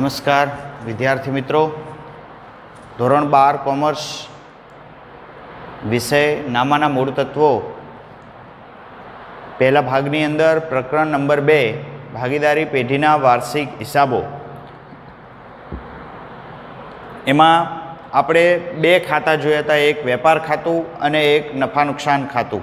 નમસ્કાર વિદ્યાર્થી મિત્રો, ધોરણ 12 કોમર્સ વિષય નામાના મૂળ તત્વો પહેલા ભાગની અંદર પ્રકરણ નંબર 2 ભાગીદારી પેઢીના વાર્ષિક હિસાબો, એમાં આપણે બે ખાતા જોયા હતા, એક વેપાર ખાતું અને એક નફા નુકસાન ખાતું.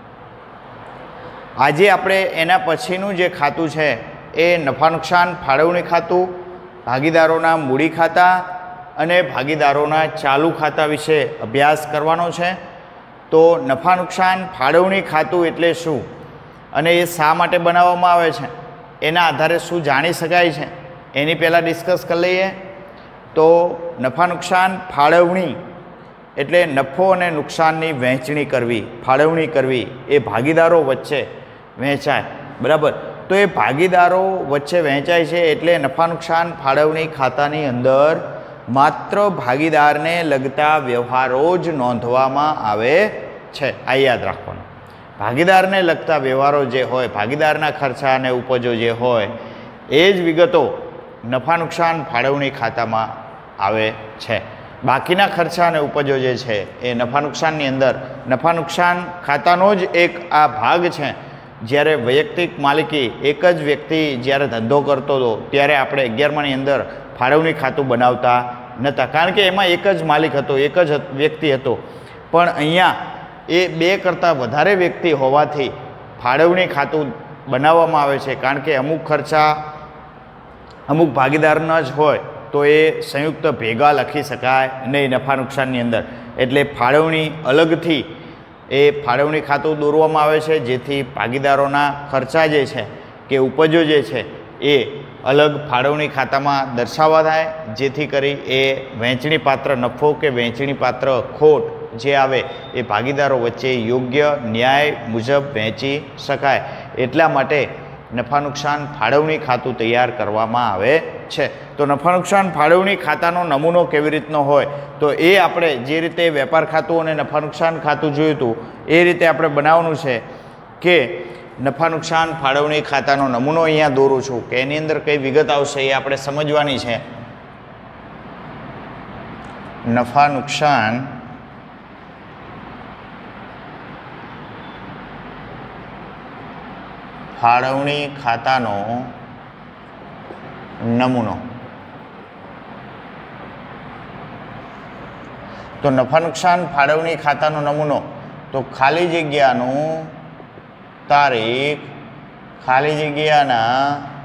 આજે આપણે એના પછીનું જે ખાતું છે એ નફા નુકસાન ફાળવણી ખાતું, ભાગીદારોના મૂડી ખાતા અને ભાગીદારોના ચાલુ ખાતા વિશે અભ્યાસ કરવાનો છે. તો નફા નુકસાન ફાળવણી ખાતું એટલે શું અને એ શા માટે બનાવવામાં આવે છે, એના આધારે શું જાણી શકાય છે, એની પહેલાં ડિસ્કસ કરી લઈએ. તો નફા નુકસાન ફાળવણી એટલે નફો અને નુકસાનની વહેંચણી કરવી, ફાળવણી કરવી, એ ભાગીદારો વચ્ચે વહેંચાય. બરાબર? તો એ ભાગીદારો વચ્ચે વહેંચાય છે એટલે નફા નુકસાન ફાળવણી ખાતાની અંદર માત્ર ભાગીદારને લગતા વ્યવહારો જ નોંધવામાં આવે છે. આ યાદ રાખવાનું. ભાગીદારને લગતા વ્યવહારો જે હોય, ભાગીદારના ખર્ચા અને ઉપજો જે હોય, એ જ વિગતો નફા નુકસાન ફાળવણી ખાતામાં આવે છે. બાકીના ખર્ચા અને ઉપજો જે છે એ નફા નુકસાનની અંદર, નફા નુકસાન ખાતાનો જ એક આ ભાગ છે. જ્યારે વૈયક્તિક માલિકી એક જ વ્યક્તિ જ્યારે ધંધો કરતો હતો ત્યારે આપણે 11માની અંદર ફાળવણી ખાતું બનાવતા નહોતા, કારણ કે એમાં એક જ માલિક હતો, એક જ વ્યક્તિ હતો. પણ અહીંયા એ બે કરતાં વધારે વ્યક્તિ હોવાથી ફાળવણી ખાતું બનાવવામાં આવે છે, કારણ કે અમુક ખર્ચા અમુક ભાગીદારના જ હોય તો એ સંયુક્ત ભેગા લખી શકાય નહીં નફા નુકસાનની અંદર. એટલે ફાળવણી અલગથી એ ફાળવણી ખાતું દોરવામાં આવે છે, જેથી ભાગીદારોના ખર્ચા જે છે કે ઉપજો જે છે એ અલગ ફાળવણી ખાતામાં દર્શાવવા થાય, જેથી કરી એ વહેંચણી પાત્ર નફો કે વહેંચણી પાત્ર ખોટ જે આવે એ ભાગીદારો વચ્ચે યોગ્ય ન્યાય મુજબ વહેંચી શકાય. એટલા માટે નફા નુકસાન ફાળવણી ખાતું તૈયાર કરવામાં આવે છે. તો નફા નુકસાન ફાળવણી ખાતાનો નમૂનો કેવી રીતનો હોય, તો એ આપણે જે રીતે વેપાર ખાતું અને નફા નુકસાન ખાતું જોયું હતું એ રીતે આપણે બનાવવાનું છે. કે નફા નુકસાન ફાળવણી ખાતાનો નમૂનો અહીંયા દોરું છું કે એની અંદર કઈ વિગત આવશે એ આપણે સમજવાની છે. નફા નુકસાન ફાળવણી ખાતાનો નમૂનો. તો નફા નુકસાન ફાળવણી ખાતાનો નમૂનો, તો ખાલી જગ્યાનું તારીખ, ખાલી જગ્યાના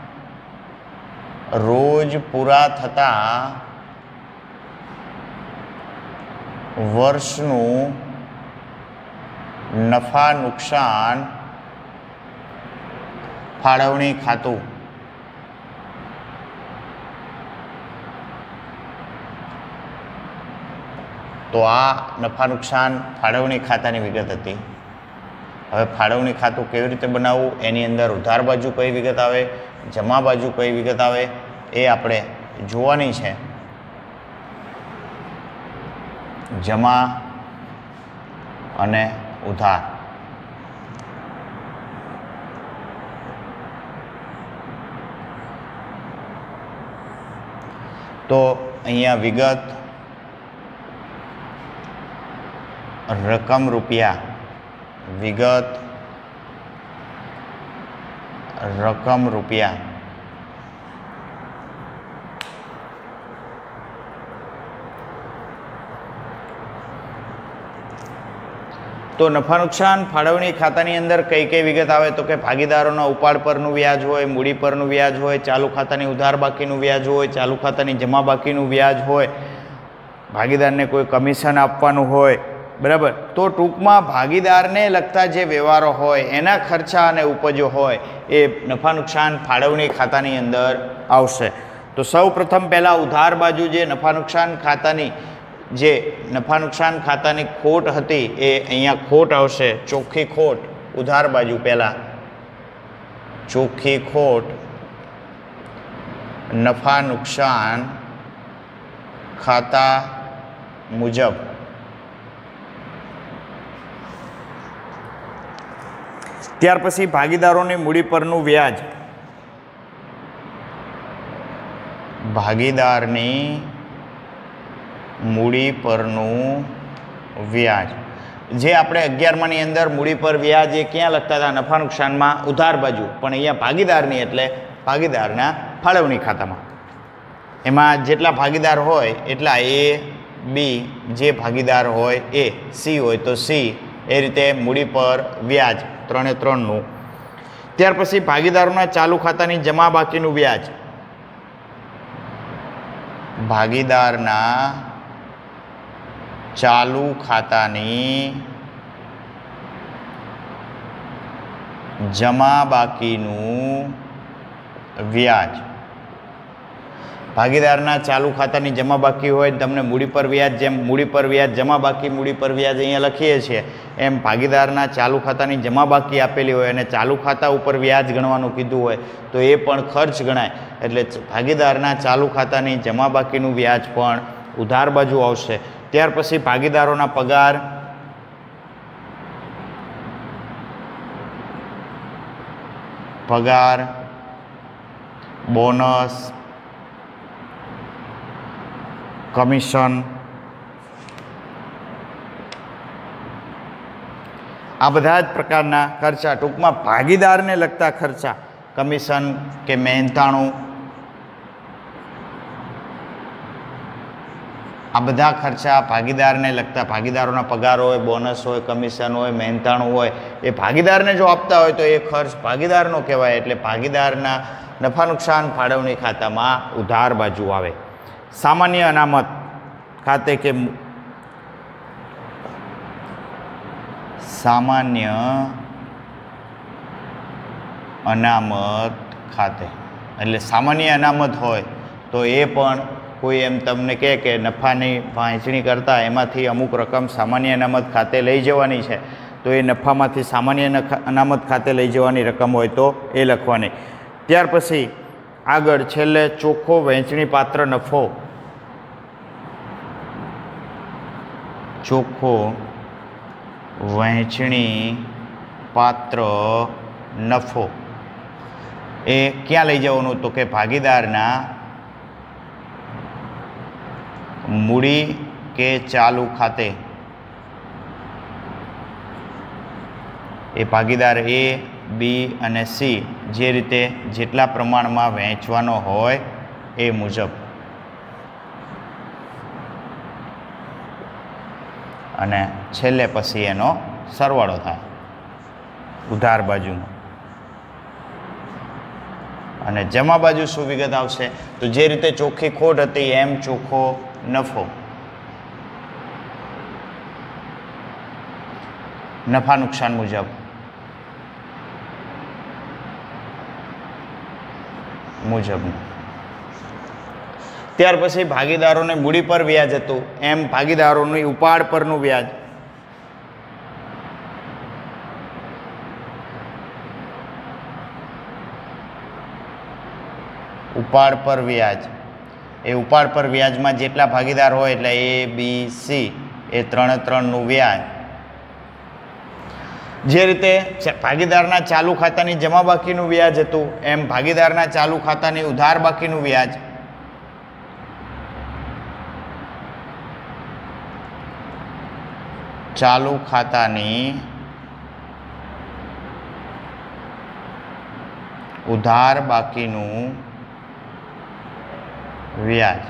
રોજ પૂરા થતા વર્ષનું નફા નુકસાન ફાળવણી ખાતું. તો આ નફા નુકસાન ફાળવણી ખાતાની વિગત હતી. હવે ફાળવણી ખાતું કેવી રીતે બનાવવું, એની અંદર ઉધાર બાજુ કઈ વિગત આવે, જમા બાજુ કઈ વિગત આવે, એ આપણે જોવાની છે. જમા અને ઉધાર. તો અહીંયા વિગત રકમ રૂપિયા, વિગત રકમ રૂપિયા. તો નફા નુકસાન ફાળવણી ખાતાની અંદર કઈ કઈ વિગત આવે, તો કે ભાગીદારોના ઉપાડ પરનું વ્યાજ હોય, મૂડી પરનું વ્યાજ હોય, ચાલુ ખાતાની ઉધાર બાકીનું વ્યાજ હોય, ચાલુ ખાતાની જમા બાકીનું વ્યાજ હોય, ભાગીદારને કોઈ કમિશન આપવાનું હોય. બરાબર? તો ટૂંકમાં ભાગીદારને લગતા જે વ્યવહારો હોય એના ખર્ચા અને ઉપજો હોય એ નફા નુકસાન ફાળવણી ખાતાની અંદર આવશે. તો સૌ પ્રથમ પહેલાં ઉધાર બાજુ જે નફા નુકસાન ખાતાની ખોટ હતી એ અહીંયા ખોટ આવશે, ચોખ્ખી ખોટ. ઉધાર બાજુ પહેલાં ચોખ્ખી ખોટ નફા નુકસાન ખાતા મુજબ. ત્યાર પછી ભાગીદારોની મૂડી પરનું વ્યાજ, ભાગીદારની મૂડી પરનું વ્યાજ. જે આપણે 11માની અંદર મૂડી પર વ્યાજ એ ક્યાં લખતા હતા? નફા નુકસાનમાં ઉધાર બાજુ, પણ અહીંયા ભાગીદારની એટલે ભાગીદારના ફાળવણી ખાતામાં. એમાં જેટલા ભાગીદાર હોય એટલા એ, બી, જે ભાગીદાર હોય એ, સી હોય તો સી, એ રીતે મૂડી પર વ્યાજ 3/3નું. ત્યાર પછી ભાગીદારોના ચાલુ ખાતાની જમા બાકીનું વ્યાજ. ભાગીદારના ચાલુ ખાતાની જમા બાકીનું વ્યાજ. ભાગીદારના ચાલુ ખાતાની જમા બાકી હોય તમને મૂડી પર વ્યાજ, જેમ મૂડી પર વ્યાજ જમા બાકી મૂડી પર વ્યાજ અહીંયા લખીએ છીએ એમ ભાગીદારના ચાલુ ખાતાની જમા બાકી આપેલી હોય અને ચાલુ ખાતા ઉપર વ્યાજ ગણવાનું કીધું હોય તો એ પણ ખર્ચ ગણાય. એટલે ભાગીદારના ચાલુ ખાતાની જમા બાકીનું વ્યાજ પણ ઉધાર બાજુ આવશે. ત્યાર પછી ભાગીદારોના પગાર, બોનસ, કમિશન, આ બધા જ પ્રકારના ખર્ચા, ટૂંકમાં ભાગીદારને લગતા ખર્ચા, કમિશન કે મહેનતાણું, આ બધા ખર્ચા ભાગીદારને લગતા, ભાગીદારોના પગાર હોય, બોનસ હોય, કમિશન હોય, મહેનતાણું હોય, એ ભાગીદારને જો આપતા હોય તો એ ખર્ચ ભાગીદારનો કહેવાય. એટલે ભાગીદારના નફા નુકસાન ફાળવણી ખાતામાં ઉધાર બાજુ આવે. સામાન્ય અનામત ખાતે કે સામાન્ય અનામત ખાતે, એટલે સામાન્ય અનામત હોય તો એ પણ કોઈ એમ તમને કહે કે નફાની વહેંચણી કરતા એમાંથી અમુક રકમ સામાન્ય અનામત ખાતે લઈ જવાની છે તો એ નફામાંથી સામાન્ય અનામત ખાતે લઈ જવાની રકમ હોય તો એ લખવાની. ત્યાર પછી આગળ છેલ્લે ચોખ્ખો વહેંચણી પાત્ર નફો. ચોખ્ખો વહેંચણી પાત્ર નફો એ ક્યાં લઈ જવાનું? તો કે ભાગીદારના મૂડી કે ચાલુ ખાતે. એ ભાગીદાર એ, બી અને સી જે રીતે જેટલા પ્રમાણમાં વહેંચવાનો હોય એ મુજબ. અને છેલ્લે પછી એનો સરવાળો થાય ઉધાર બાજુનો. અને જમા બાજુ શું વિગત આવશે? તો જે રીતે ચોખ્ખી ખોટ હતી એમ ચોખ્ખો નફો. નફા નુકસાન મુજબનું. ત્યાર પછી ભાગીદારોને મૂડી પર વ્યાજ હતું એમ ભાગીદારોની ઉપાડ પરનું વ્યાજ. ઉપાડ પર વ્યાજ, એ ઉપાડ પર વ્યાજમાં જેટલા ભાગીદાર હોય એટલે એ, બી, સી એ 3/3નું વ્યાજ. જે રીતે ભાગીદારના ચાલુ ખાતાની જમા બાકીનું વ્યાજ હતું એમ ભાગીદારના ચાલુ ખાતાની ઉધાર બાકીનું વ્યાજ. ચાલુ ખાતાની ઉધાર બાકીનું વ્યાજ.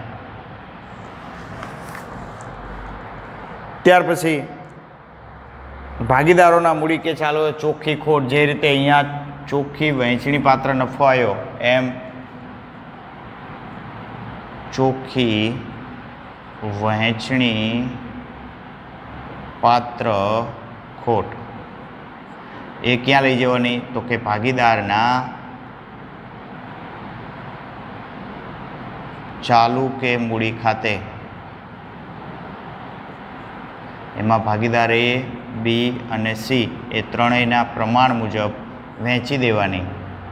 ત્યાર પછી ભાગીદારોના મૂડી કે ચાલો ચોખ્ખી ખોટ, જે રીતે અહીંયા ચોખ્ખી વહેંચણી પાત્ર નફો આવ્યો એમ ચોખ્ખી વહેંચણી પાત્ર ખોટ એ ક્યાં લઈ જવાની? તો કે ભાગીદારના ચાલુ કે મૂડી ખાતે. એમાં ભાગીદાર એ, બી અને સી એ ત્રણેયના પ્રમાણ મુજબ વહેંચી દેવાની.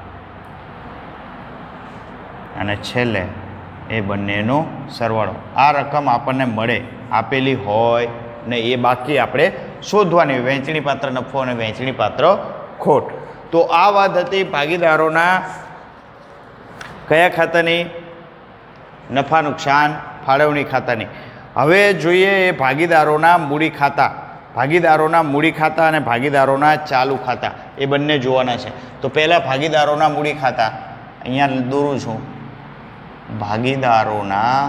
અને છેલ્લે એ બંનેનો સરવાળો. આ રકમ આપણને મળે આપેલી હોય ને એ બાકી આપણે શોધવાની, વહેંચણી પાત્ર નફો અને વહેંચણી પાત્ર ખોટ. તો આ વાત હતી ભાગીદારોના કયા ખાતાની નફા નુકસાન ફાળવણી ખાતાની. હવે જોઈએ એ ભાગીદારોના મૂડી ખાતા. ભાગીદારોના મૂડી ખાતા અને ભાગીદારોના ચાલુ ખાતા એ બંને જોવાના છે. તો પહેલાં ભાગીદારોના મૂડી ખાતા અહીંયા દોરું છું. ભાગીદારોના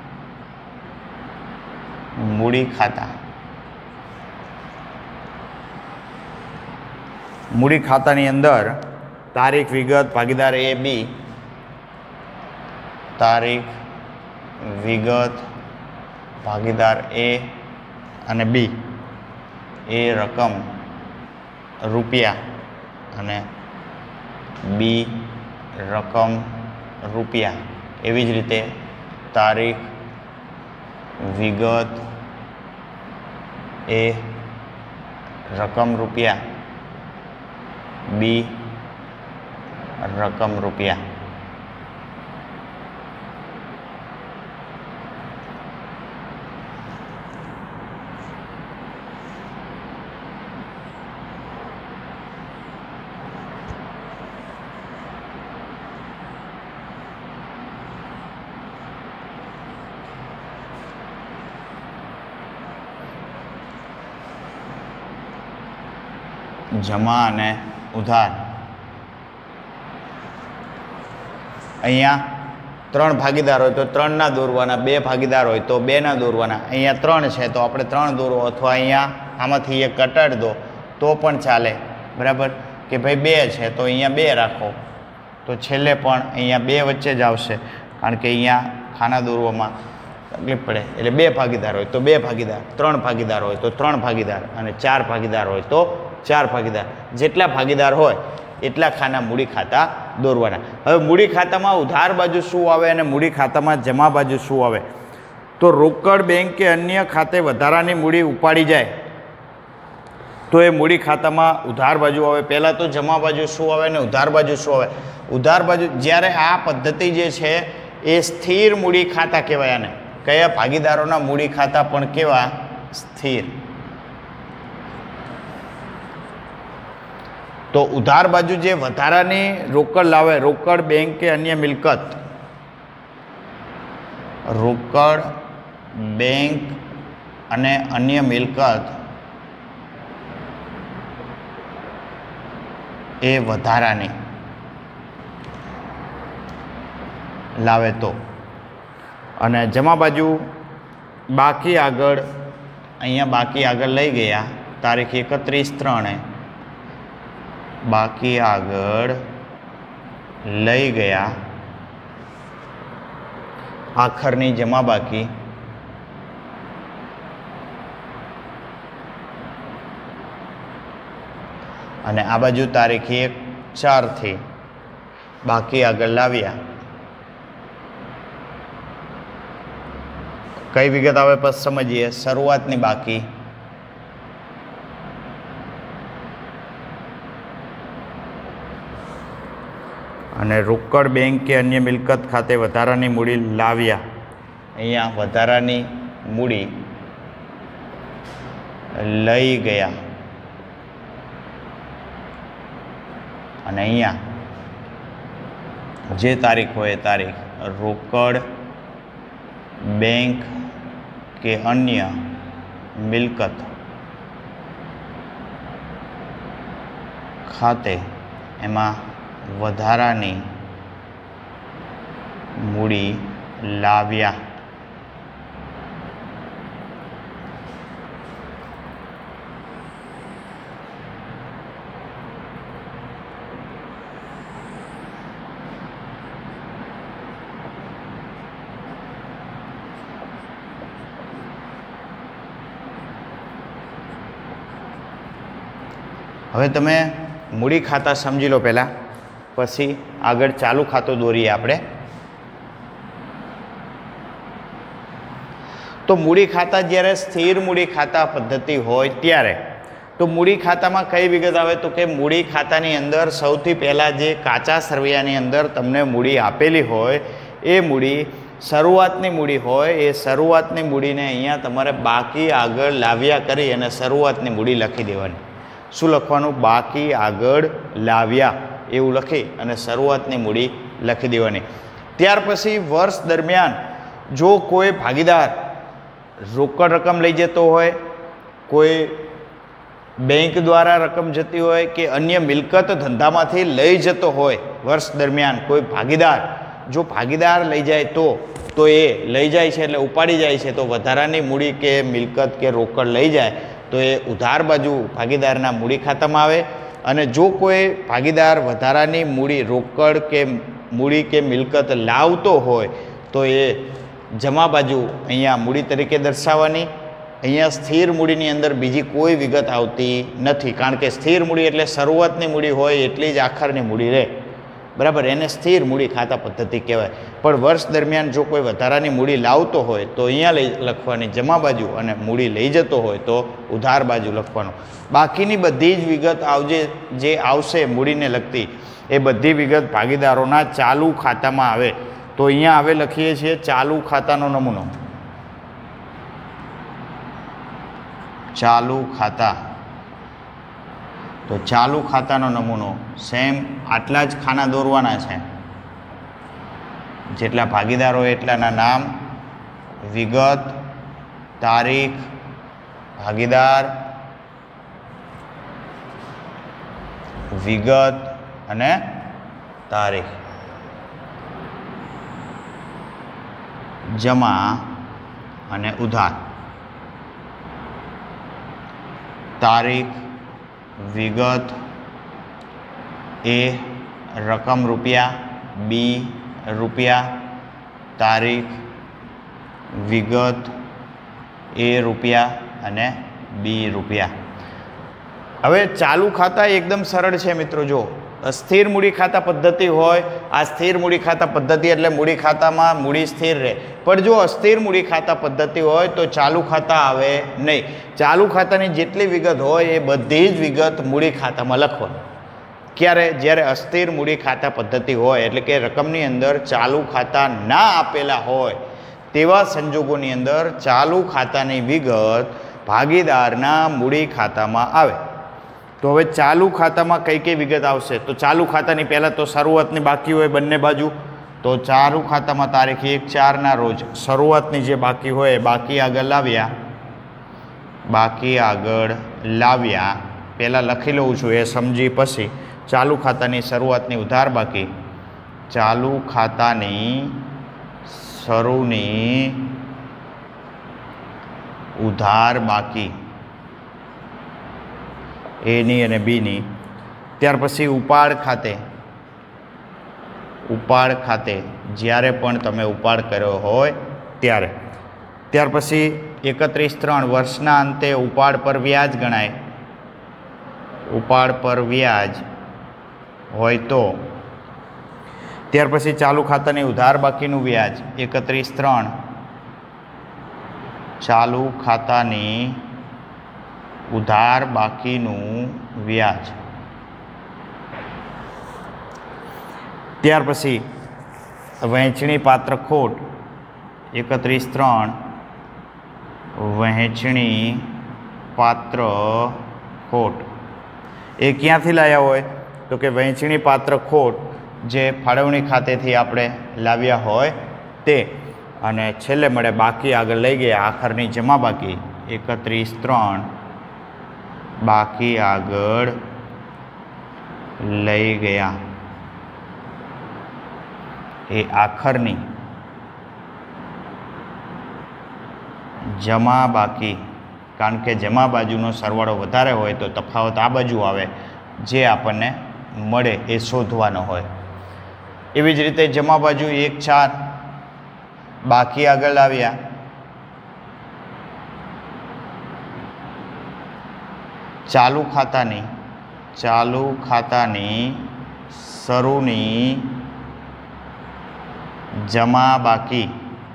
મૂડી ખાતા. મૂડી ખાતાની અંદર તારીખ વિગત ભાગીદાર એ બી, તારીખ વિગત ભાગીદાર એ અને બી, એ રકમ રૂપિયા અને બી રકમ રૂપિયા. એવી જ રીતે તારીખ વિગત એ રકમ રૂપિયા, બી રકમ રૂપિયા. જમા અને ઉધાર. અહીંયા 3 ભાગીદાર હોય તો 3ના દોરવાના, 2 ભાગીદાર હોય તો 2ના દોરવાના. અહીંયા 3 છે તો આપણે 3 દોરો, અથવા અહીંયા આમાંથી એક ઘટાડી દો તો પણ ચાલે. બરાબર કે ભાઈ 2 છે તો અહીંયા 2 રાખો, તો છેલ્લે પણ અહીંયા 2 વચ્ચે જ આવશે, કારણ કે અહીંયા ખાના દોરવામાં તકલીફ પડે. એટલે 2 ભાગીદાર હોય તો 2 ભાગીદાર, 3 ભાગીદાર હોય તો 3 ભાગીદાર, અને 4 ભાગીદાર હોય તો 4 ભાગીદાર. જેટલા ભાગીદાર હોય એટલા ખાના મૂડી ખાતા દોરવાના. હવે મૂડી ખાતામાં ઉધાર બાજુ શું આવે અને મૂડી ખાતામાં જમા બાજુ શું આવે? તો રોકડ, બેંક કે અન્ય ખાતે વધારાની મૂડી ઉપાડી જાય તો એ મૂડી ખાતામાં ઉધાર બાજુ આવે. પહેલાં તો જમા બાજુ શું આવે અને ઉધાર બાજુ શું આવે? ઉધાર બાજુ, જ્યારે આ પદ્ધતિ જે છે એ સ્થિર મૂડી ખાતા કહેવાય. આને કયા? ભાગીદારોના મૂડી ખાતા પણ કેવા? સ્થિર. તો ઉધાર બાજુ જે વધારાની રોકડ લાવે, રોકડ, બેંક કે અન્ય મિલકત, રોકડ, બેંક અને અન્ય મિલકત એ વધારાની લાવે તો. અને જમા બાજુ બાકી આગળ, અહીંયા બાકી આગળ લઈ ગયા તારીખ 31/3 બાકી આગળ લઈ ગયા આખરની જમા બાકી, અને આ બાજુ તારીખ 1/4 બાકી આગળ લાવ્યા. કઈ વિગત આવે પછી સમજીએ. શરૂઆતની બાકી, અને રોકડ, બેંક કે અન્ય મિલકત ખાતે વધારાની મૂડી લાવ્યા. અહીંયા વધારાની મૂડી લઈ ગયા, અને અહીંયા જે તારીખ હોય એ તારીખ રોકડ, બેંક કે અન્ય મિલકત ખાતે એમાં વધારાની મૂડી લાવ્યા. હવે તમે મૂડી ખાતા સમજી લો પહેલાં, પછી આગળ ચાલુ ખાતું દોરીએ આપણે. તો મૂડી ખાતા જ્યારે સ્થિર મૂડી ખાતા પદ્ધતિ હોય ત્યારે તો મૂડી ખાતામાં કઈ વિગત આવે? તો કે મૂડી ખાતાની અંદર સૌથી પહેલાં જે કાચા સરવૈયાની અંદર તમને મૂડી આપેલી હોય એ મૂડી શરૂઆતની મૂડી હોય, એ શરૂઆતની મૂડીને અહીંયા તમારે બાકી આગળ લાવ્યા કરી અને શરૂઆતની મૂડી લખી દેવાની. શું લખવાનું? બાકી આગળ લાવ્યા એવું લખી અને શરૂઆતની મૂડી લખી દેવાની. ત્યાર પછી વર્ષ દરમિયાન જો કોઈ ભાગીદાર રોકડ રકમ લઈ જતો હોય, કોઈ બેંક દ્વારા રકમ જતી હોય કે અન્ય મિલકત ધંધામાંથી લઈ જતો હોય વર્ષ દરમિયાન કોઈ ભાગીદાર, જો ભાગીદાર લઈ જાય તો એ લઈ જાય છે એટલે ઉપાડી જાય છે, તો વધારાની મૂડી કે મિલકત કે રોકડ લઈ જાય તો એ ઉધાર બાજુ ભાગીદારના મૂડી ખાતામાં આવે. અને જો કોઈ ભાગીદાર વધારાની મૂડી રોકડ કે મૂડી કે મિલકત લાવતો હોય તો એ જમા બાજુ અહીંયા મૂડી તરીકે દર્શાવવાની. અહીંયા સ્થિર મૂડીની અંદર બીજી કોઈ વિગત આવતી નથી, કારણ કે સ્થિર મૂડી એટલે શરૂઆતની મૂડી હોય એટલી જ આખરની મૂડી રહે, બરાબર, એને સ્થિર મૂડી ખાતા પદ્ધતિ કહેવાય. પણ વર્ષ દરમિયાન જો કોઈ વધારાની મૂડી લાવતો હોય તો અહીંયા લખવાની જમા બાજુ, અને મૂડી લઈ જતો હોય તો ઉધાર બાજુ લખવાનું. બાકીની બધી જ વિગત જે આવશે મૂડીને લગતી એ બધી વિગત ભાગીદારોના ચાલુ ખાતામાં આવે. તો અહીંયા હવે લખીએ છીએ ચાલુ ખાતાનો નમૂનો. ચાલુ ખાતા, તો ચાલુ ખાતાનો નમૂનો સેમ આટલા જ ખાના દોરવાના છે, જેટલા ભાગીદારો એટલાના નામ, વિગત, તારીખ, ભાગીદાર, વિગત અને તારીખ. જમા અને ઉધાર. તારીખ, વિગત, એ રકમ રૂપિયા, બી રૂપિયા, તારીખ, વિગત, એ રૂપિયા અને બી રૂપિયા. હવે ચાલુ ખાતા એકદમ સરળ છે મિત્રો. જો સ્થિર મૂડી ખાતા પદ્ધતિ હોય, આ સ્થિર મૂડી ખાતા પદ્ધતિ એટલે મૂડી ખાતામાં મૂડી સ્થિર રહે. પણ જો અસ્થિર મૂડી ખાતા પદ્ધતિ હોય તો ચાલુ ખાતા આવે નહીં. ચાલુ ખાતાની જેટલી વિગત હોય એ બધી જ વિગત મૂડી ખાતામાં લખવાની. ક્યારે? જ્યારે અસ્થિર મૂડી ખાતા પદ્ધતિ હોય, એટલે કે રકમની અંદર ચાલુ ખાતા ના આપેલા હોય તેવા સંજોગોની અંદર ચાલુ ખાતાની વિગત ભાગીદારના મૂડી ખાતામાં આવે. તો હવે ચાલુ ખાતામાં કઈ કઈ વિગત આવશે? તો ચાલુ ખાતાની પહેલાં તો શરૂઆતની બાકી હોય બંને બાજુ. તો ચાલુ ખાતામાં તારીખ 1/4ના રોજ શરૂઆતની જે બાકી હોય બાકી આગળ લાવ્યા, બાકી આગળ લાવ્યા. પહેલાં લખી લઉં છું, એ સમજી પછી. ચાલુ ખાતાની શરૂઆતની ઉધાર બાકી, ચાલુ ખાતાની શરૂની ઉધાર બાકી એની અને બીની. ત્યાર પછી ઉપાડ ખાતે, ઉપાડ ખાતે જ્યારે પણ તમે ઉપાડ કર્યો હોય ત્યારે. ત્યાર પછી 31/3 વર્ષના અંતે ઉપાડ પર વ્યાજ ગણાય. ઉપાડ પર વ્યાજ હોય તો. ત્યાર પછી ચાલુ ખાતાની ઉધાર બાકીનું વ્યાજ 31/3 ચાલુ ખાતાની ઉધાર બાકીનું વ્યાજ. ત્યાર પછી વહેંચણી પાત્ર ખોટ 31/3 વહેંચણી પાત્ર ખોટ. એ ક્યાંથી લાવ્યા હોય? તો કે વહેંચણી પાત્ર ખોટ જે ફાળવણી ખાતેથી આપણે લાવ્યા હોય તે. અને છેલ્લે મળે બાકી આગળ લઈ ગયા, આખરની જમા બાકી 31/3 બાકી આગળ લઈ ગયા. એ આખરની જમા બાકી, કારણ કે જમા બાજુનો સરવાળો વધારે હોય તો તફાવત આ બાજુ આવે, જે આપણને મળે એ શોધવાનો હોય. એવી જ રીતે જમા બાજુ 1/4 બાકી આગળ આવ્યા, ચાલુ ખાતાની શરૂની જમા બાકી.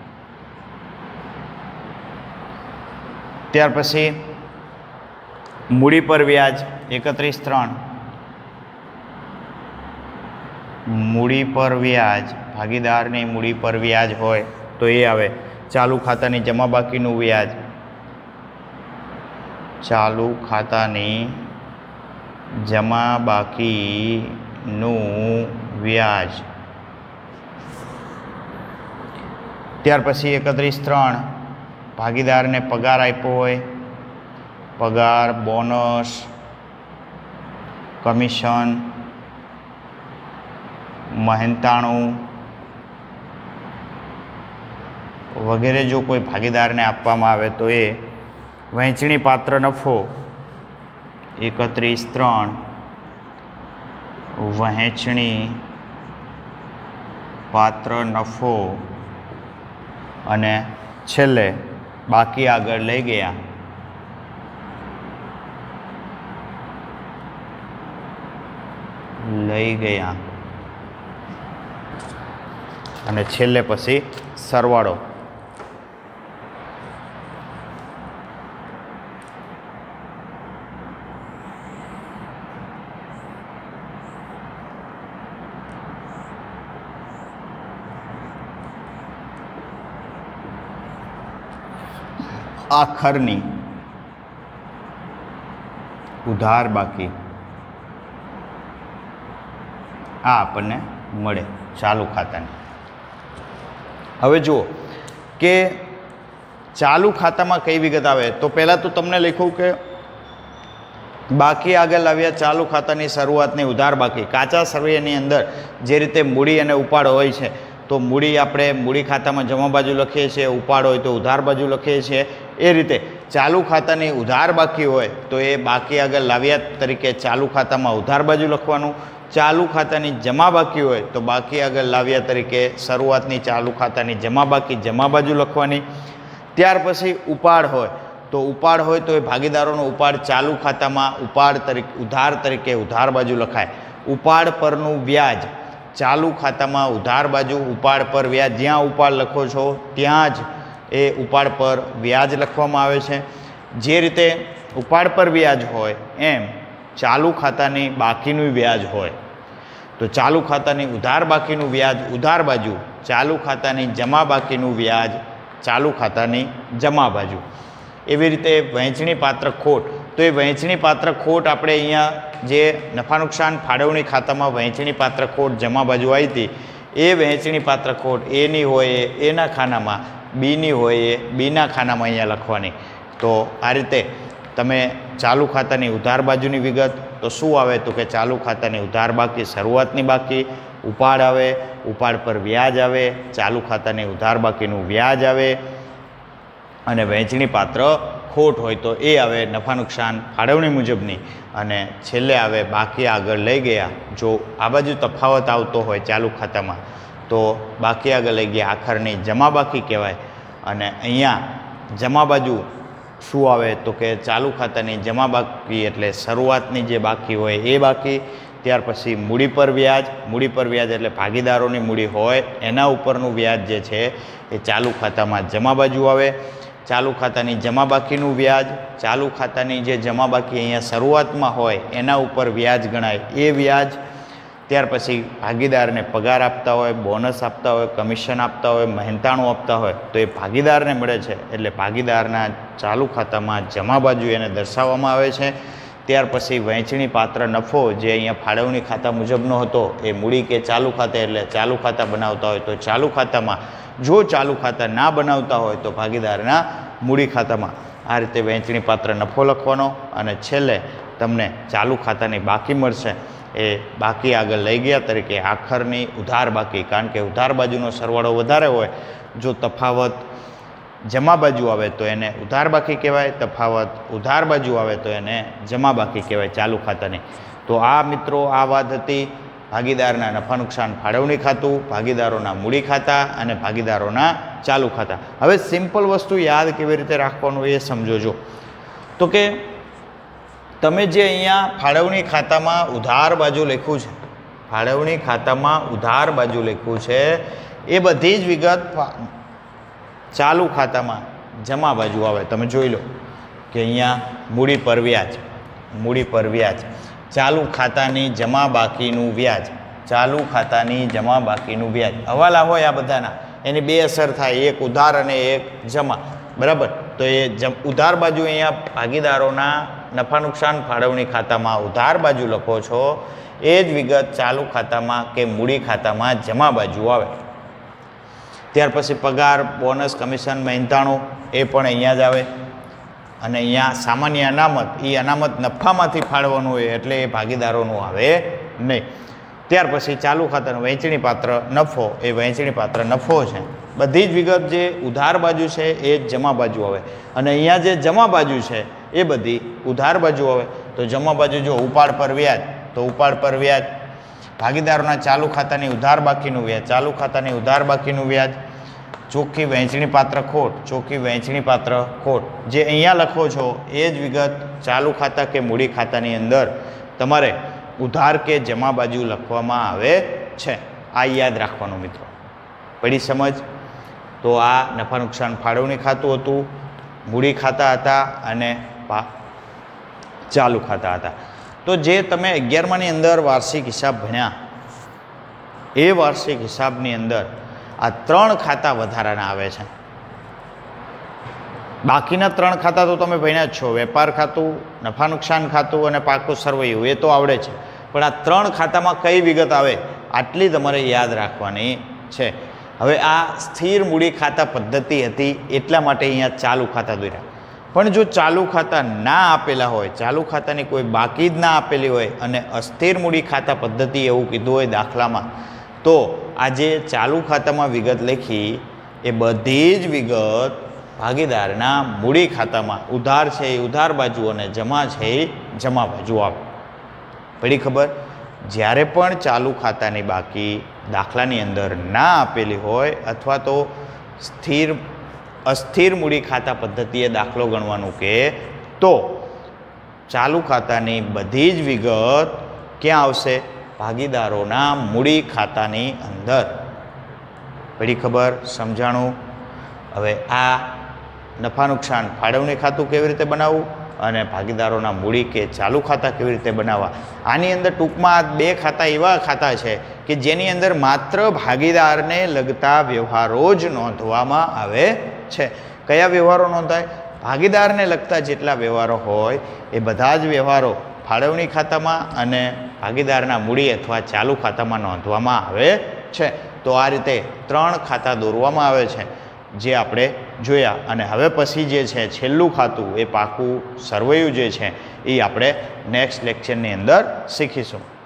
ત્યાર પછી મૂડી પર વ્યાજ 31/3 મૂડી પર વ્યાજ, ભાગીદારની મૂડી પર વ્યાજ હોય તો એ આવે. ચાલુ ખાતાની જમા બાકીનું વ્યાજ, ચાલુ ખાતાની જમા બાકીનું વ્યાજ. ત્યાર પછી 31/3 ભાગીદારને પગાર આપ્યો હોય, પગાર, બોનસ, કમિશન, મહેનતાણું વગેરે જો કોઈ ભાગીદારને આપવામાં આવે તો એ વહેંચણી પાત્ર નફો 31/3 વહેંચણી પાત્ર નફો અને છેલ્લે બાકી આગળ લઈ ગયા અને છેલ્લે પછી સરવાળો. આખરની ઉધાર બાકી આ આપણને મળે ચાલુ ખાતાની. હવે જુઓ કે ચાલુ ખાતામાં કઈ વિગત આવે તો પહેલાં તો તમને લખ્યું કે બાકી આગળ લાવ્યા ચાલુ ખાતાની શરૂઆતની ઉધાર બાકી. કાચા સર્વેની અંદર જે રીતે મૂડી અને ઉપાડ હોય છે તો મૂડી આપણે મૂડી ખાતામાં જમા બાજુ લખીએ છીએ, ઉપાડ હોય તો ઉધાર બાજુ લખીએ છીએ. એ રીતે ચાલુ ખાતાની ઉધાર બાકી હોય તો એ બાકી આગળ લાવ્યા તરીકે ચાલુ ખાતામાં ઉધાર બાજુ લખવાનું. ચાલુ ખાતાની જમા બાકી હોય તો બાકી આગળ લાવ્યા તરીકે શરૂઆતની ચાલુ ખાતાની જમા બાકી જમા બાજુ લખવાની. ત્યાર પછી ઉપાડ હોય તો ઉપાડ હોય તો એ ભાગીદારોનો ઉપાડ ચાલુ ખાતામાં ઉપાડ તરીકે ઉધાર તરીકે ઉધાર બાજુ લખાય. ઉપાડ પરનું વ્યાજ ચાલુ ખાતામાં ઉધાર બાજુ, ઉપાડ પર વ્યાજ જ્યાં ઉપાડ લખો છો ત્યાં જ એ ઉપાડ પર વ્યાજ લખવામાં આવે છે. જે રીતે ઉપાડ પર વ્યાજ હોય એમ ચાલુ ખાતાની બાકીનું વ્યાજ હોય તો ચાલુ ખાતાની ઉધાર બાકીનું વ્યાજ ઉધાર બાજુ, ચાલુ ખાતાની જમા બાકીનું વ્યાજ ચાલુ ખાતાની જમા બાજુ. એવી રીતે વહેંચણી પાત્ર ખોટ તો એ વહેંચણી પાત્ર ખોટ આપણે અહીંયા જે નફા નુકસાન ફાળવણી ખાતામાં વહેંચણી પાત્ર ખોટ જમા બાજુ આવી હતી એ વહેંચણી પાત્ર ખોટ એની હોય એ એના ખાનામાં, બીની હોય એ બીના ખાનામાં અહીંયા લખવાની. તો આ રીતે તમે ચાલુ ખાતાની ઉધાર બાજુની વિગત તો શું આવે તો કે ચાલુ ખાતાની ઉધાર બાકી શરૂઆતની બાકી, ઉપાડ આવે, ઉપાડ પર વ્યાજ આવે, ચાલુ ખાતાની ઉધાર બાકીનું વ્યાજ આવે અને વહેંચણી પાત્ર ખોટ હોય તો એ આવે નફા નુકસાન ફાળવણી મુજબની અને છેલ્લે આવે બાકી આગળ લઈ ગયા. જો આ બાજુ તફાવત આવતો હોય ચાલુ ખાતામાં તો બાકી આગળ લઈ ગયા આખરની જમા બાકી કહેવાય. અને અહીંયા જમા બાજુ શું આવે તો કે ચાલુ ખાતાની જમા બાકી એટલે શરૂઆતની જે બાકી હોય એ બાકી. ત્યાર પછી મૂડી પર વ્યાજ, મૂડી પર વ્યાજ એટલે ભાગીદારોની મૂડી હોય એના ઉપરનું વ્યાજ જે છે એ ચાલુ ખાતામાં જમા બાજુ આવે. ચાલુ ખાતાની જમા બાકીનું વ્યાજ, ચાલુ ખાતાની જે જમા બાકી અહીંયા શરૂઆતમાં હોય એના ઉપર વ્યાજ ગણાય એ વ્યાજ. ત્યાર પછી ભાગીદારને પગાર આપતા હોય, બોનસ આપતા હોય, કમિશન આપતા હોય, મહેનતાણું આપતા હોય તો એ ભાગીદારને મળે છે એટલે ભાગીદારના ચાલુ ખાતામાં જમા બાજુ એને દર્શાવવામાં આવે છે. ત્યાર પછી વહેંચણી પાત્ર નફો જે અહીંયા ફાળવણી ખાતા મુજબનો હતો એ મૂડી કે ચાલુ ખાતે એટલે ચાલુ ખાતા બનાવતા હોય તો ચાલુ ખાતામાં, જો ચાલુ ખાતા ના બનાવતા હોય તો ભાગીદારના મૂડી ખાતામાં. આ રીતે વહેંચણી પાત્ર નફો લખવાનો અને છેલ્લે તમને ચાલુ ખાતાની બાકી મળશે એ બાકી આગળ લઈ ગયા તરીકે આખરની ઉધાર બાકી. કારણ કે ઉધાર બાજુનો સરવાળો વધારે હોય, જો તફાવત જમા બાજુ આવે તો એને ઉધાર બાકી કહેવાય, તફાવત ઉધાર બાજુ આવે તો એને જમા બાકી કહેવાય ચાલુ ખાતાની. તો આ મિત્રો આ વાત હતી ભાગીદારના નફા નુકસાન ફાળવણી ખાતું, ભાગીદારોના મૂડી ખાતા અને ભાગીદારોના ચાલુ ખાતા. હવે સિમ્પલ વસ્તુ યાદ કેવી રીતે રાખવાનું એ સમજો. તો કે તમે જે અહીંયા ફાળવણી ખાતામાં ઉધાર બાજુ લખ્યું છે, ફાળવણી ખાતામાં ઉધાર બાજુ લખ્યું છે એ બધી જ વિગત ચાલુ ખાતામાં જમા બાજુ આવે. તમે જોઈ લો કે અહીંયા મૂડી પર વ્યાજ, મૂડી પર વ્યાજ, ચાલુ ખાતાની જમા બાકીનું વ્યાજ, ચાલુ ખાતાની જમા બાકીનું વ્યાજ. હવાલા હોય આ બધાના એની બે અસર થાય, એક ઉધાર અને એક જમા. બરાબર, તો એ ઉધાર બાજુ અહીંયા ભાગીદારોના નફા નુકસાન ફાળવણી ખાતામાં ઉધાર બાજુ લખો છો એ જ વિગત ચાલુ ખાતામાં કે મૂડી ખાતામાં જમા બાજુ આવે. ત્યાર પછી પગાર, બોનસ, કમિશન, મહેનતાણું એ પણ અહીંયા જ આવે. અને અહીંયા સામાન્ય અનામત, એ અનામત નફામાંથી ફાળવવાનું હોય એટલે એ ભાગીદારોનું આવે નહીં. ત્યાર પછી ચાલુ ખાતાનું વહેંચણી પાત્ર નફો, એ વહેંચણી પાત્ર નફો છે. બધી જ વિગત જે ઉધાર બાજુ છે એ જ જમા બાજુ આવે. અને અહીંયા જે જમા બાજુ છે એ બધી ઉધાર બાજુ આવે. તો જમા બાજુ જો ઉપાડ પર વ્યાજ, તો ઉપાડ પર વ્યાજ, ભાગીદારોના ચાલુ ખાતાની ઉધાર બાકીનું વ્યાજ, ચાલુ ખાતાની ઉધાર બાકીનું વ્યાજ, ચોખ્ખી વહેંચણી પાત્ર ખોટ, ચોખ્ખી વહેંચણી પાત્ર ખોટ. જે અહીંયા લખો છો એ જ વિગત ચાલુ ખાતા કે મૂડી ખાતાની અંદર તમારે ઉધાર કે જમા બાજુ લખવામાં આવે છે. આ યાદ રાખવાનું મિત્રો. પડી સમજ? તો આ નફા નુકસાન ફાળવણી ખાતું હતું, મૂડી ખાતા હતા અને ચાલુ ખાતા હતા. તો જે તમે 11માની અંદર વાર્ષિક હિસાબ ભણ્યા એ વાર્ષિક હિસાબની અંદર આ 3 ખાતા વધારાના આવે છે. બાકીના 3 ખાતા તો તમે ભણ્યા જ છો, વેપાર ખાતું, નફા નુકસાન ખાતું અને પાકું સરવૈયું, એ તો આવડે છે. પણ આ 3 ખાતામાં કઈ વિગત આવે આટલી તમારે યાદ રાખવાની છે. હવે આ સ્થિર મૂડી ખાતા પદ્ધતિ હતી એટલા માટે અહીંયા ચાલુ ખાતા દોર્યા. પણ જો ચાલુ ખાતા ના આપેલા હોય, ચાલુ ખાતાની કોઈ બાકી જ ના આપેલી હોય અને અસ્થિર મૂડી ખાતા પદ્ધતિ એવું કીધું હોય દાખલામાં, તો આજે ચાલુ ખાતામાં વિગત લખી એ બધી જ વિગત ભાગીદારના મૂડી ખાતામાં, ઉધાર છે એ ઉધાર બાજુ અને જમા છે એ જમા બાજુ આવે. પડી ખબર? જ્યારે પણ ચાલુ ખાતાની બાકી દાખલાની અંદર ના આપેલી હોય અથવા તો અસ્થિર મૂડી ખાતા પદ્ધતિએ દાખલો ગણવાનું કે તો ચાલુ ખાતાની બધી જ વિગત ક્યાં આવશે? ભાગીદારોના મૂડી ખાતાની અંદર. પડી ખબર? સમજાણું? હવે આ નફા નુકસાન ફાળવણી ખાતું કેવી રીતે બનાવવું અને ભાગીદારોના મૂડી કે ચાલુ ખાતા કેવી રીતે બનાવવા, આની અંદર ટૂંકમાં 2 ખાતા એવા ખાતા છે કે જેની અંદર માત્ર ભાગીદારને લગતા વ્યવહારો જ નોંધવામાં આવે છે. કયા વ્યવહારો નોંધાય? ભાગીદારને લગતા જેટલા વ્યવહારો હોય એ બધા જ વ્યવહારો ફાળવણી ખાતામાં અને ભાગીદારના મૂડી અથવા ચાલુ ખાતામાં નોંધવામાં આવે છે. તો આ રીતે 3 ખાતા દોરવામાં આવે છે જે આપણે જોયા. અને હવે પછી જે છે છેલ્લું ખાતું એ પાકું સરવૈયું જે છે એ આપણે નેક્સ્ટ લેક્ચરની અંદર શીખીશું.